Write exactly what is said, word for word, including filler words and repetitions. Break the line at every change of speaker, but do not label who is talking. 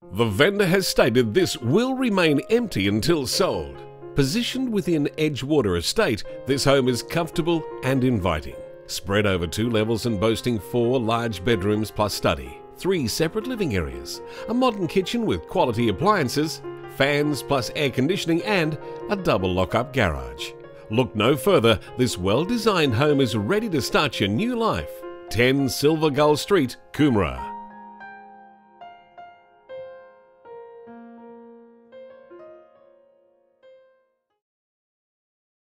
The vendor has stated this will remain empty until sold. Positioned within Edgewater Estate, this home is comfortable and inviting. Spread over two levels and boasting four large bedrooms plus study, three separate living areas, a modern kitchen with quality appliances, fans plus air conditioning, and a double lock-up garage. Look no further, this well-designed home is ready to start your new life. ten Silver Gull Street, Coomera.